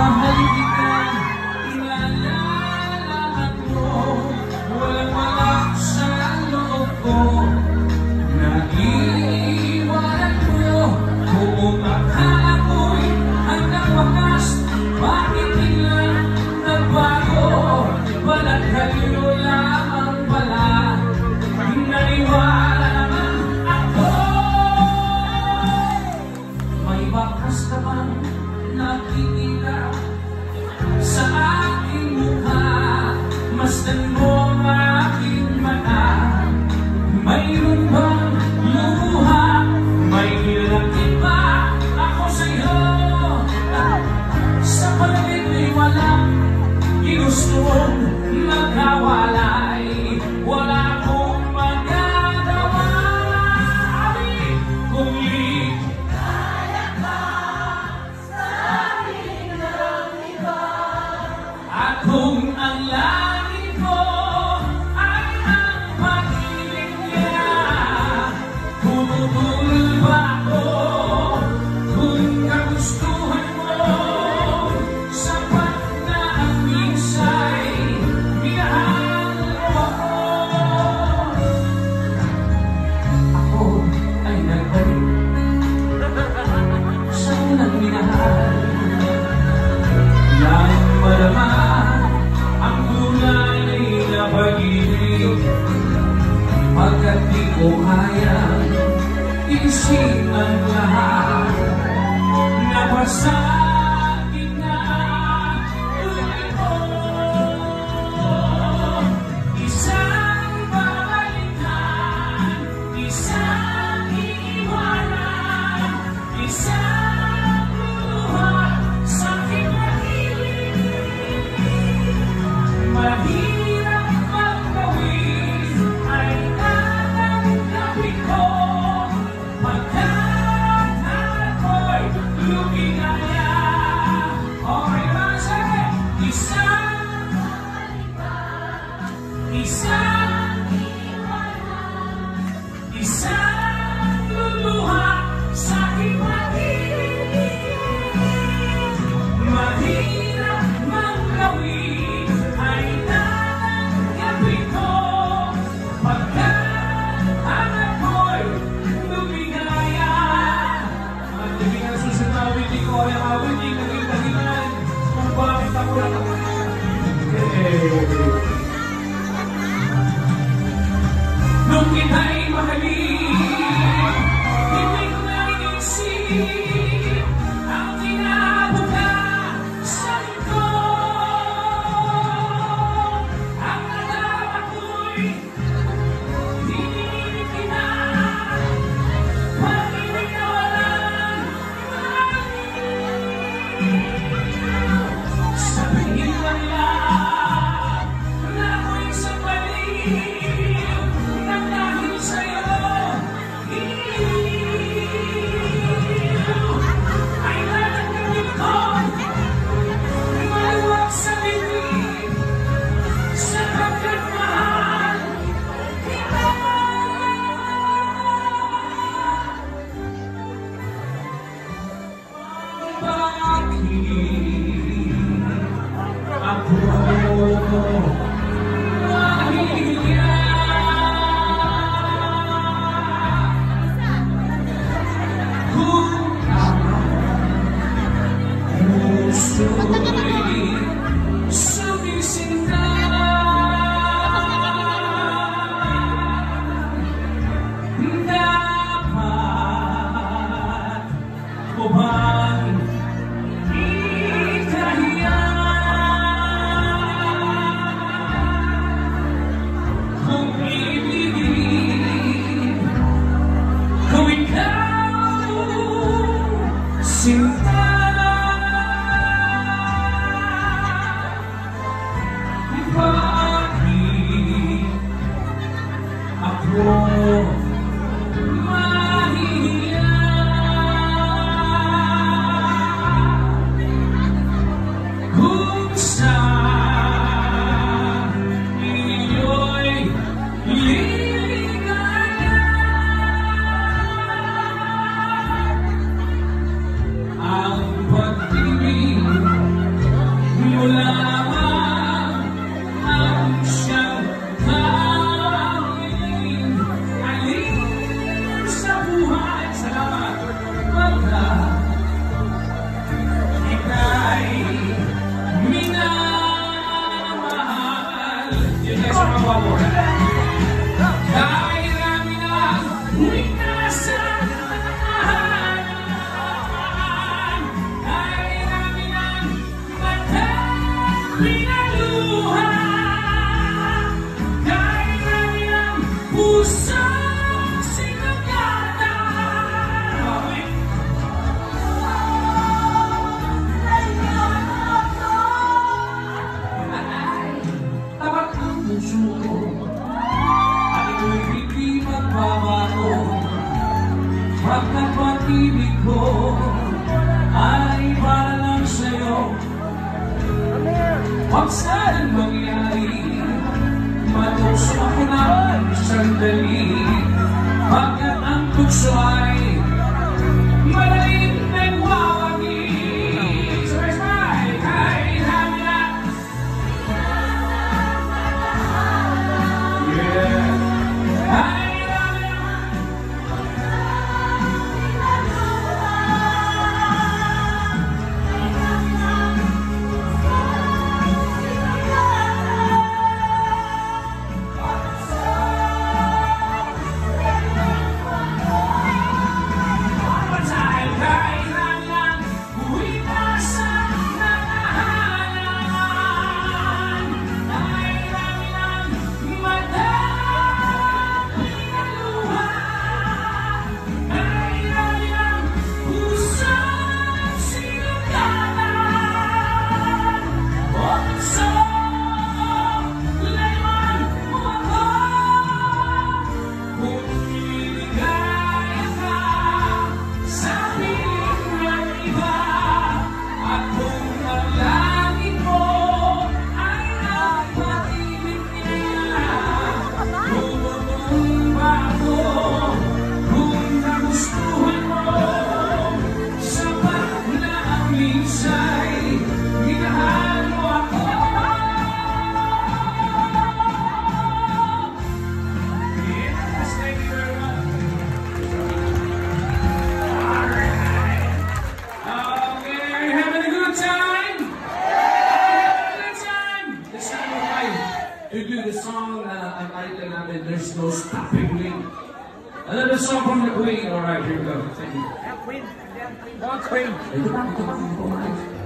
mahal kita, inaalala ko, walang-wala sa loob ko, naiiwanan ko, kung akala ko'y hanggang wakas, bakit ilang nagbago, balat kayo lamang pala, naniwala naman ako. May bakas ka bang nakikita sa aking mukha, masdan mo ang aking mata, mayroon bang luha, may nilakit ba ako sa'yo, sa paligid ay walang ginustong magkawalay, wala akong magagawa, kung ligaya ka sa aking ng iba, at kung ang langit ko ay ang pag-ibig niya, tututulol ba ako kung kagustuhan mo, sapat na ang minsa'y minahal mo ako. Ako ay nagbalik sa unang minahal, nang malaman ang tunay na pag-ibig, pagkat di ko kayang isin ang lahat, napasakit na tuloy ko, isang babalikan, isang iiwanan, isang luluha sa aking pag-ibig. Mahirap ang gawin ay tatanggapin ko, pagkat ako'y lumigaya. Okay ba sa'yo? Isang babalikan, isang iiwanan, isang luluha sa aking pag-ibig. Mahirap mang gawin ay tatanggapin ko, pagkat ang ako'y lumigaya. Ang tingin na susunod na awitin ko ay ang awitin naging dahilan kung bakit ako nakakalimutan. Nung kita'y mahalin, hindi ko na inisip ang kinabukasan ko. Ang nadama ko'y hinihiling kita, pag-ibig na walang hangin. Sabihin man lang na ako'y isang baliw, nang dahil sa'yo ay tatanggapin ko, maluwag sa bibig, sapagkat mahal kita. Bakit ako mahihiya? Kung ang puso'y sumisinta, dapat ko bang ikahiya? Kung ibigin ko ikaw, sinta, bakit ako mahihiya? Kung sa iyo'y liligaya, ang pinaluha kahit marami ang pusong sinugatan. Tapat ang puso ko at ito'y hindi magbabago pagkat pag-ibig ko ay para lang sa'yo. Pag saan mangyari, matukso ako ng sandali pagkat ang tukso ay madaling nagwawagi. Sabay-sabay, kahit hami na. Yeah. Kahit hami na. To do the song, ang title namin, There's No Stopping Me. Another song from the Queen. Alright, here we go. Thank you. Queen. Queen. Ito ba?